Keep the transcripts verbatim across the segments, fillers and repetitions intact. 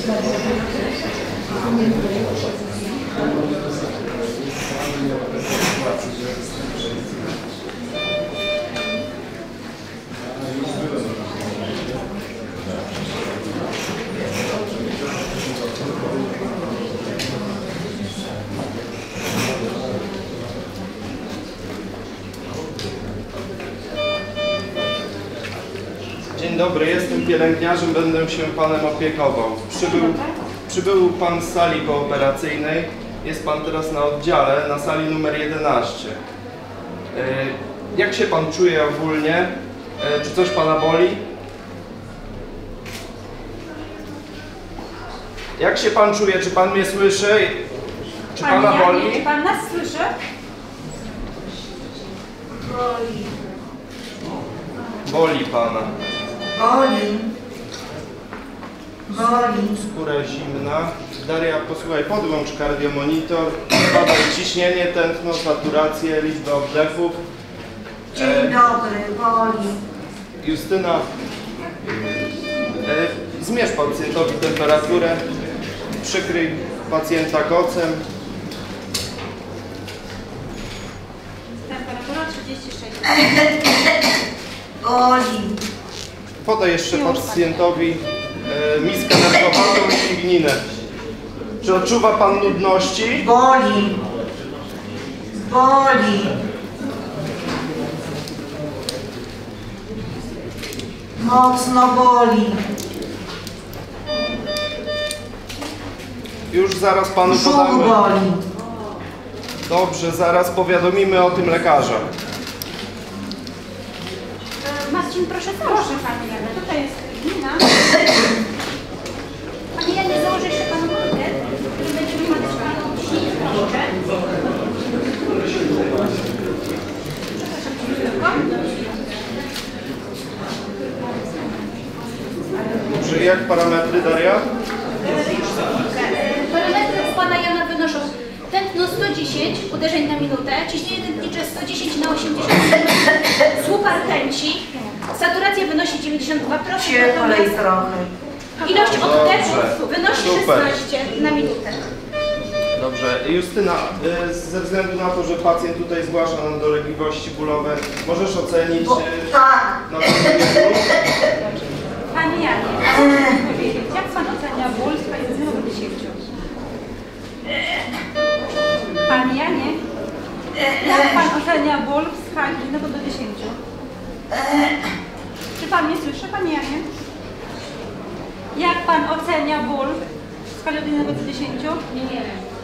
Dzień dobry, jestem pielęgniarzem, będę się panem opiekował. Przybył, przybył pan z sali pooperacyjnej. Jest pan teraz na oddziale, na sali numer jedenaście. Jak się pan czuje ogólnie? Czy coś pana boli? Jak się pan czuje? Czy pan mnie słyszy? Czy pana boli? Czy pan nas słyszy? Boli. Boli pana. Boli. Boli. Skóra zimna. Daria, posłuchaj, podłącz kardiomonitor. Badaj ciśnienie, tętno, saturację, liczbę oddechów. Dzień e... dobry, boli. Justyna, e, zmierz pacjentowi temperaturę. Przykryj pacjenta kocem. Temperatura trzydzieści sześć. Boli. Podaj jeszcze pacjentowi e, miskę nerwowatą i ligninę. Czy odczuwa pan nudności? Boli. Boli. Mocno boli. Już zaraz panu Brzuch podamy. boli. Dobrze, zaraz powiadomimy o tym lekarza. Marcin, proszę, proszę pani Janę, tutaj jest glina. Pani Janie, założę jeszcze panu mordę, który będzie wymagać panu silnik troszkę. Przepraszam, Dobrze, jak parametry, Daria? parametry u pana Jana wynoszą tętno sto dziesięć uderzeń na minutę, ciśnienie tętnicze sto dziesięć na osiemdziesiąt, słup rtęci, saturacja wynosi dziewięćdziesiąt dwa procent, Ciepłej trochę. ilość oddechów Dobrze. wynosi Super. szesnaście na minutę. Dobrze. Justyna, y, ze względu na to, że pacjent tutaj zgłasza nam dolegliwości bólowe, możesz ocenić... Bo, y, tak. na podstawie Pani Janie, powiedzieć, jak pan ocenia ból z skali od zera do dziesięciu? Pani Janie, jak pan ocenia ból w skali od jednego do dziesięciu? Czy pan mnie słyszy, pani Janie? Jak pan ocenia ból w skali od jednego do dziesięciu? Nie, nie.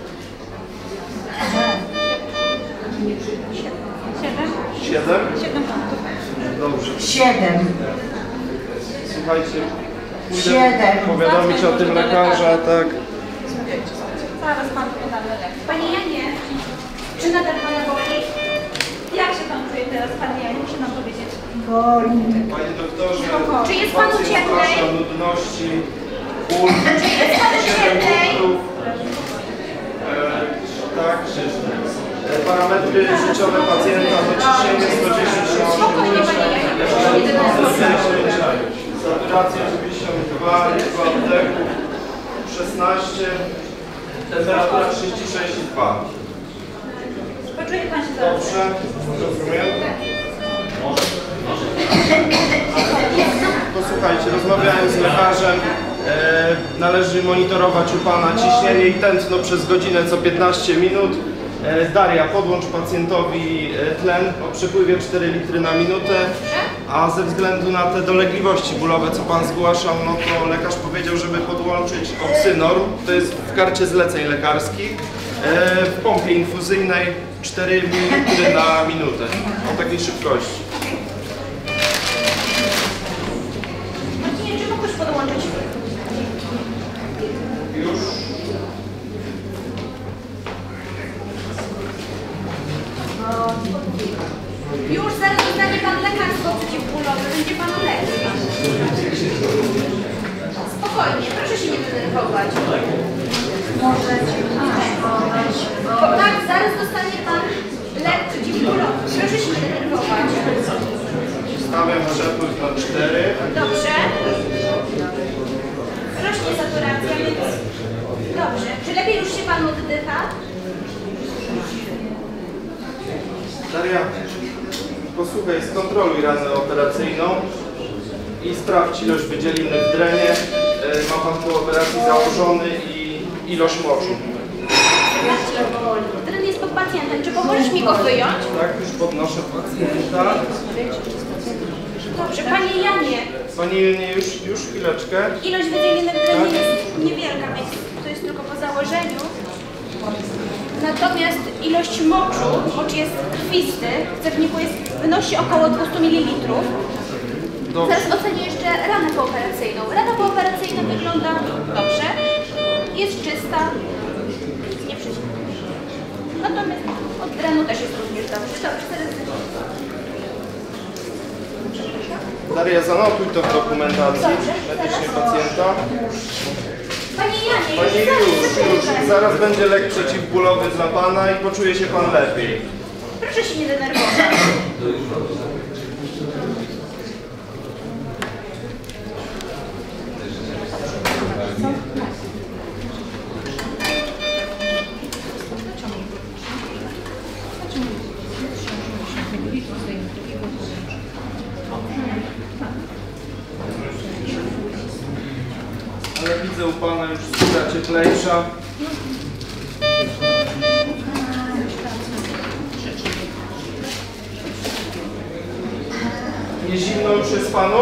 Siedem? siedem? Siedem punktów. Dobrze. Siedem. Słuchajcie, pójdę Siedem. powiadomić o tym lekarza, tak. Zaraz panu podamy lek. Panie Janie, czy nadal pana boli? Jak się pan czuje teraz, panie Janie? Muszę nam powiedzieć. Boli. Panie doktorze, Czy jest panu pacjent cieplej? zgłasza nudności, ból, Czy jest panu siedem cieplej? punktów. E, tak, e, parametry życiowe pacjenta to ciśnienie sto dziesięć na Spokojnie, panie Janie. Saturacja dziewięćdziesiąt dwa, liczba oddechów szesnaście, temperatura trzydzieści sześć i dwa. Poczuje pan się zaraz. Dobrze, rozumiem. Posłuchajcie, rozmawiałem z lekarzem. E, należy monitorować u pana ciśnienie i tętno przez godzinę co piętnaście minut. E, Daria, podłącz pacjentowi tlen o przepływie cztery litry na minutę. A ze względu na te dolegliwości bólowe, co pan zgłaszał, no to lekarz powiedział, żeby podłączyć Oxynorm. To jest w karcie zleceń lekarskich. E, w pompie infuzyjnej cztery litry na minutę. O takiej szybkości. Marcinie, czy mógłbyś podłączyć? Już. Już zaraz dostanie pan lekarstwo przeciwbólowe, będzie panu lepiej. Spokojnie, proszę się nie denerwować. Możecie podać. Tak, zaraz dostanie pan lek przeciwbólowy. Proszę się nie denerwować. Stawiam przepływ na cztery. Dobrze. Rośnie saturacja. Daria, posłuchaj, skontroluj ranę operacyjną i sprawdź ilość wydzieliny w drenie. E, Ma pan po operacji założony i ilość moczu. Tren jest pod pacjentem. Czy pomożesz mi go wyjąć? Tak, już podnoszę pacjenta. Dobrze, panie Janie. Pani Junie, już, już chwileczkę. Ilość wydzieliny w drenie jest niewielka, więc to jest tylko po założeniu. Natomiast ilość moczu, mocz jest krwisty, w cewniku jest, wynosi około dwieście mililitrów. Dobrze. Teraz ocenię jeszcze ranę pooperacyjną. Rana pooperacyjna wygląda dobrze, jest czysta, nic nie przecinamy. Natomiast od drenu też jest również dobrze. Dobrze, teraz Daria, zanotuj to w dokumentacji Dobrze. medycznej pacjenta. Panie Janie, Pani zaraz, już, zaraz. już, zaraz będzie lek przeciwbólowy dla pana i poczuje się pan lepiej. Proszę się nie denerwować. Ale widzę u pana już skóra cieplejsza. Nie zimno już jest panu?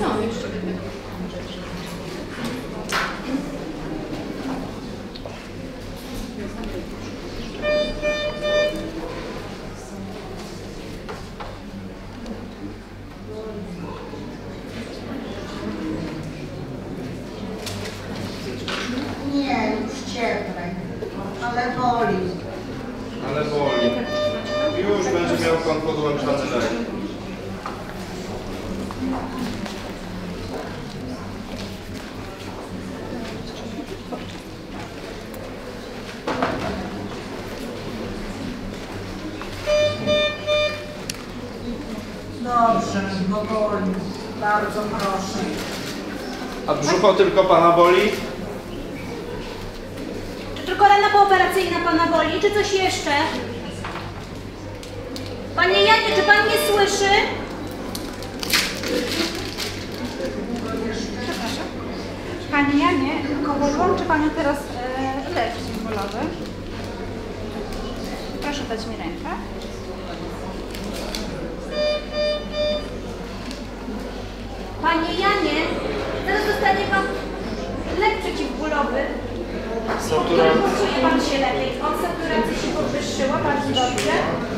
Nie, już cieplej. Ale boli. Ale boli. Już będzie miał pan podłączany lek. Dobrze, bo boli. Bardzo proszę. A brzucho tylko pana boli? Czy tylko rana pooperacyjna pana boli, czy coś jeszcze? Panie Janie, czy pan mnie słyszy? Przepraszam. Pani Janie, podłączy Panią teraz e, lek przeciwbólowy. Proszę dać mi rękę. Panie Janie, zaraz dostanie pan lek przeciwbólowy. Satura... Poczuje pan się lepiej. Od saturacji się podwyższyła, bardzo dobrze.